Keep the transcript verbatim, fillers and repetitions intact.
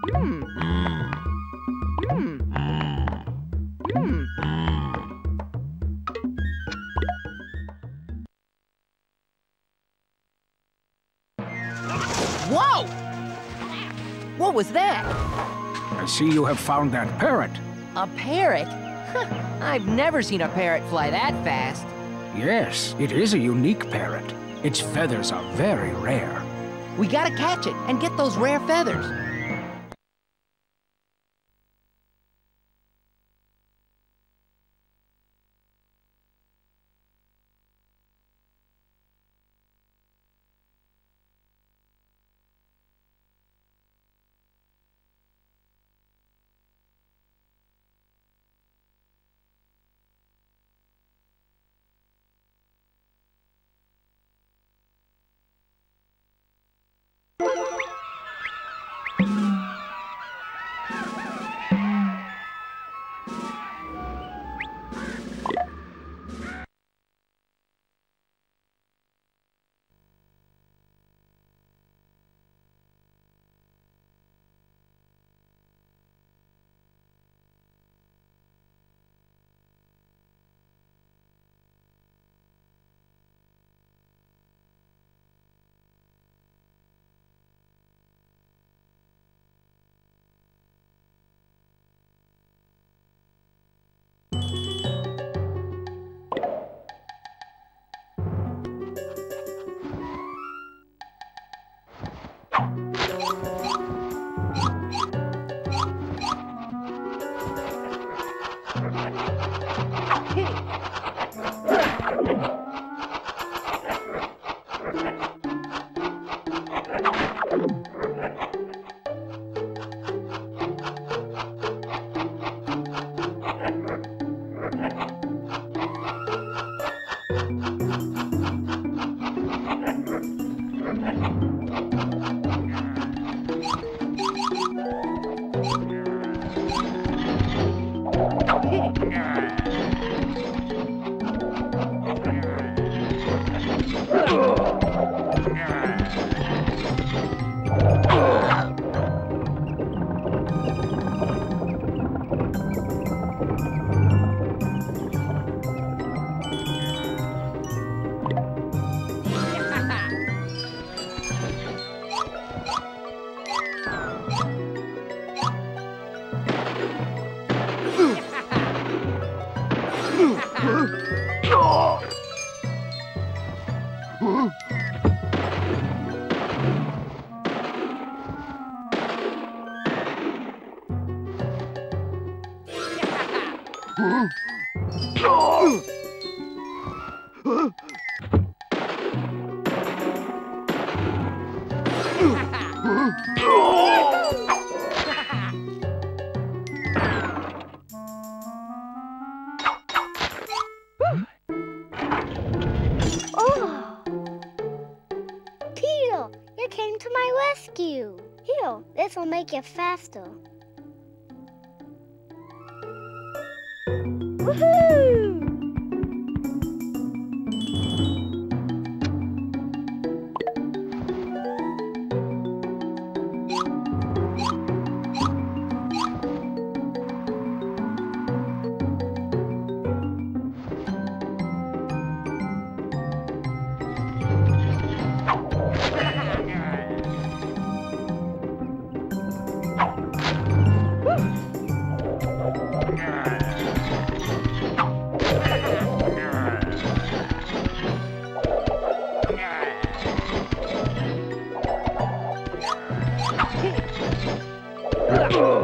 Hmm. Hmm. Hmm. Whoa! What was that? I see you have found that parrot. A parrot? Huh, I've never seen a parrot fly that fast. Yes, it is a unique parrot. Its feathers are very rare. We gotta catch it and get those rare feathers. Oh! Tito, you came to my rescue. Here, this will make it faster. Woohoo! Oh!